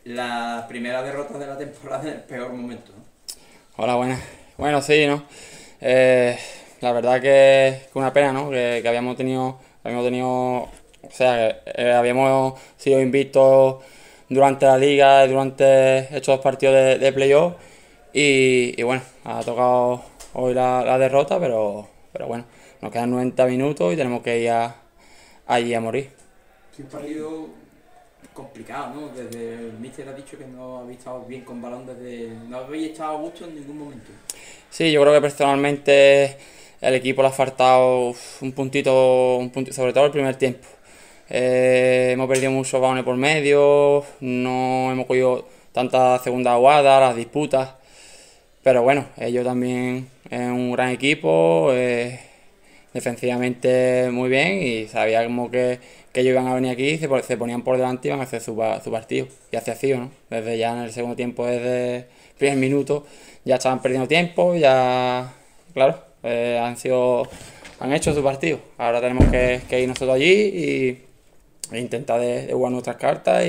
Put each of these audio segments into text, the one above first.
La primera derrota de la temporada en el peor momento, ¿no? Hola, buenas. Bueno, sí, ¿no? La verdad que una pena, ¿no? Que habíamos tenido, o sea, habíamos sido invictos durante la liga y durante estos dos partidos de playoff y bueno, ha tocado hoy la derrota, pero bueno, nos quedan 90 minutos y tenemos que ir allí a morir. Sí, un partido complicado, ¿no? Desde el míster ha dicho que no habéis estado bien con balón desde... No habéis estado a gusto en ningún momento. Sí, yo creo que personalmente el equipo le ha faltado un puntito, sobre todo el primer tiempo. Hemos perdido muchos balones por medio, no hemos cogido tantas segundas aguadas, las disputas, pero bueno, ellos también es un gran equipo, defensivamente muy bien y sabíamos que ellos iban a venir aquí y se ponían por delante y iban a hacer su partido. Y así ha sido, ¿no? Desde ya en el segundo tiempo, desde el primer minuto, ya estaban perdiendo tiempo, ya, claro, han hecho su partido. Ahora tenemos que ir nosotros allí e intentar de jugar nuestras cartas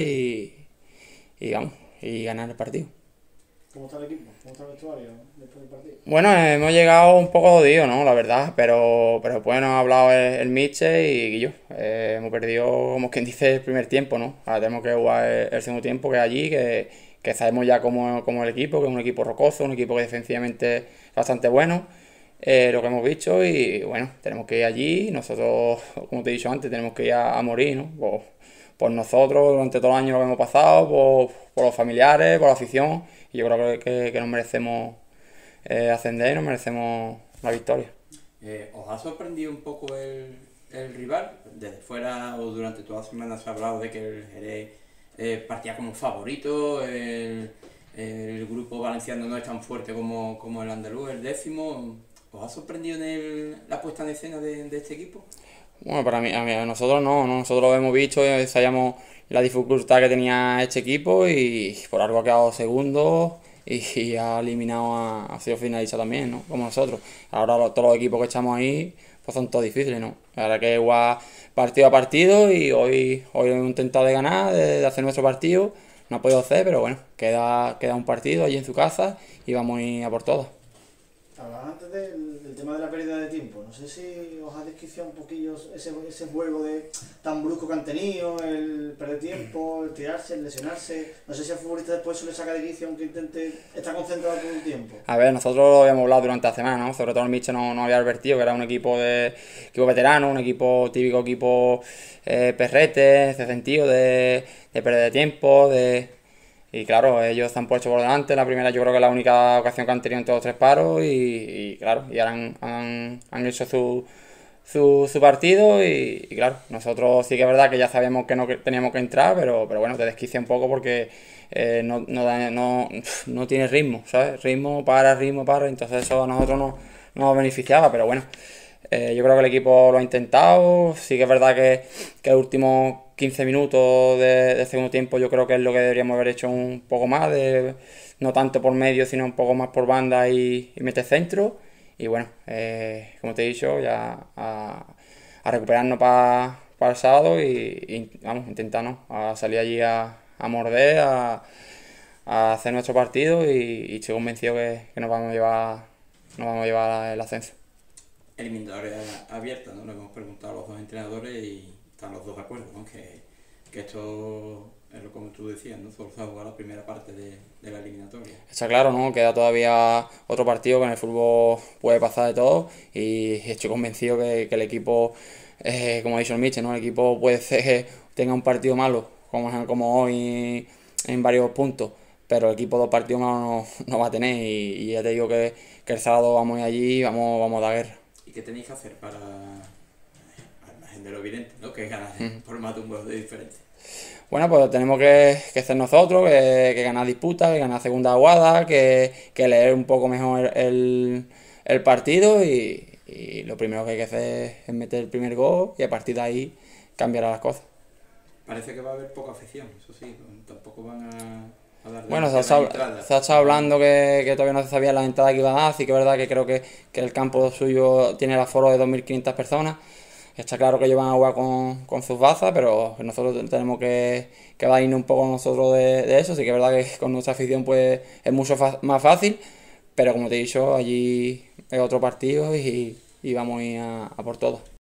y vamos, y ganar el partido. ¿Cómo está el equipo? ¿Cómo está el vestuario después del partido? Bueno, hemos llegado un poco jodidos, ¿no? La verdad, pero bueno, ha hablado el Miche y yo. Hemos perdido, como quien dice, el primer tiempo, ¿no? Ahora tenemos que jugar el segundo tiempo, que es allí, que sabemos ya cómo el equipo, que es un equipo rocoso, un equipo que defensivamente es bastante bueno, lo que hemos visto y bueno, tenemos que ir allí. Nosotros, como te he dicho antes, tenemos que ir a morir, ¿no? Por nosotros, durante todo el año lo que hemos pasado, por los familiares, por la afición, y yo creo que nos merecemos ascender y nos merecemos la victoria. ¿Os ha sorprendido un poco el rival? Desde fuera o durante toda la semana se ha hablado de que el Jerez partía como favorito, el grupo valenciano no es tan fuerte como el andaluz, el décimo. ¿Os ha sorprendido la puesta en escena de este equipo? Bueno, a nosotros no, nosotros lo hemos visto y sabíamos la dificultad que tenía este equipo y por algo ha quedado segundo y ha eliminado ha sido finalista también, ¿no? Como nosotros. Ahora todos los equipos que estamos ahí pues son todos difíciles, ¿no? Ahora que jugar partido a partido y hoy hemos intentado de ganar, de hacer nuestro partido, no ha podido hacer, pero bueno, queda un partido allí en su casa y vamos a ir a por todas. Hablabas antes del tema de la pérdida de tiempo. No sé si os ha desquiciado un poquillo ese juego tan brusco que han tenido, el perder tiempo, el tirarse, el lesionarse. No sé si al futbolista después eso le saca de quicio aunque intente estar concentrado todo el tiempo. A ver, nosotros lo habíamos hablado durante la semana, ¿no? Sobre todo el Miche no había advertido que era un equipo veterano, un equipo típico equipo perrete, en ese sentido de perder tiempo, y claro, ellos se han puesto por delante. La primera yo creo que es la única ocasión que han tenido en todos los tres paros y claro, y ahora han hecho su partido y claro, nosotros sí que es verdad que ya sabíamos que no teníamos que entrar, pero bueno, te desquicia un poco porque no tiene ritmo, ¿sabes? Ritmo para, entonces eso a nosotros no nos beneficiaba, pero bueno. Yo creo que el equipo lo ha intentado. Sí que es verdad que los últimos 15 minutos de segundo tiempo yo creo que es lo que deberíamos haber hecho un poco más, no tanto por medio, sino un poco más por banda y meter centro. Y bueno, como te he dicho, ya a recuperarnos para el sábado y vamos, intentarnos a salir allí a morder, a hacer nuestro partido y estoy convencido que nos vamos a llevar el ascenso. Eliminatoria abierta, ¿no? Le hemos preguntado a los dos entrenadores y están los dos de acuerdo, ¿no? Que esto es lo como tú decías, ¿no? Solo se ha jugado la primera parte de la eliminatoria. Está claro, ¿no? Queda todavía otro partido que en el fútbol puede pasar de todo y estoy convencido que el equipo, como ha dicho el Miche, ¿no? El equipo puede ser que tenga un partido malo, como hoy en varios puntos, pero el equipo dos partidos malos no va a tener y ya te digo que el sábado vamos a ir allí y vamos a dar guerra. ¿Y qué tenéis que hacer para, al margen de lo evidente, ¿no? Que ganar por más de un gol de diferencia? Bueno, pues tenemos que ser nosotros, que ganar disputas, que ganar segunda aguada, que leer un poco mejor el partido y lo primero que hay que hacer es meter el primer gol y a partir de ahí cambiará las cosas. Parece que va a haber poca afición, eso sí, tampoco van a dar Bueno, demasiadas entradas. se ha estado hablando que todavía no se sabía la entrada que iba a dar, así que es verdad que creo que el campo suyo tiene el aforo de 2.500 personas. está claro que ellos van a jugar con sus bazas, pero nosotros tenemos que valernos un poco nosotros de eso. Sí que es verdad que con nuestra afición pues es mucho más fácil, pero como te he dicho, allí es otro partido y vamos a ir a por todo.